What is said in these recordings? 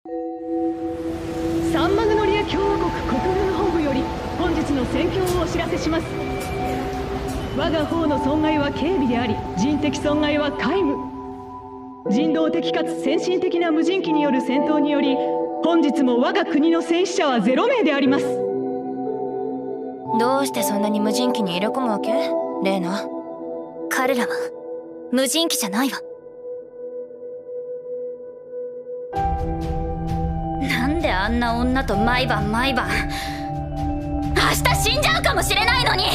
サンマグノリア共和国国軍本部より本日の戦況をお知らせします。我が方の損害は軽微であり、人的損害は皆無。人道的かつ先進的な無人機による戦闘により、本日も我が国の戦死者は0名であります。 どうしてそんなに無人機に入れ込むわけ？レイナ。彼らは無人機じゃないわ。なんであんな女と毎晩明日死んじゃうかもしれないのに。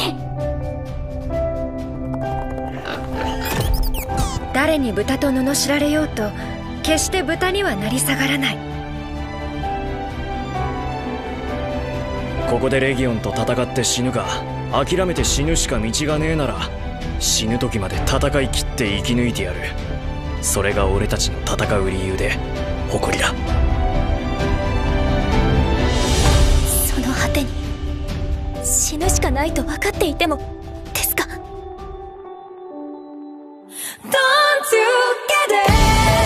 誰に豚と罵られようと決して豚にはなり下がらない。 ここでレギオンと戦って死ぬか諦めて死ぬしか道がねえなら、死ぬ時まで戦い切って生き抜いてやる。それが俺たちの戦う理由で誇りだ。 その果てに死ぬしかないと分かっていてもですか？ Don't you get it?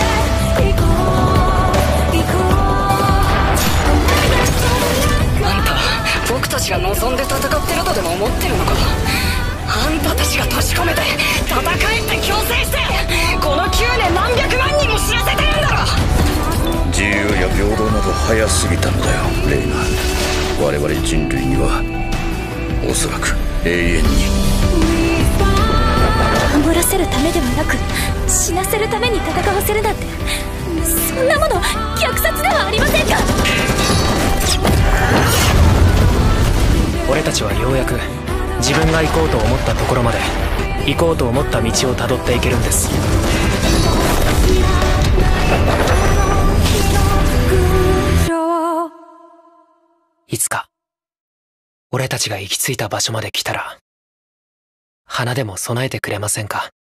僕たちが望んで戦ってるとでも思ってるのか。あんたたちが閉じ込めて戦えって強制してこの9年何百万人も死なせてるんだろ。 自由や平等など早すぎたのだよレイナ。我々人類にはおそらく永遠に守らせるためではなく死なせるために戦わせるなんて、そんなもの虐殺ではありませんか？ 俺たちはようやく自分が行こうと思ったところまで行こうと思った道をたどっていけるんです。いつか俺たちが行き着いた場所まで来たら花でも備えてくれませんか？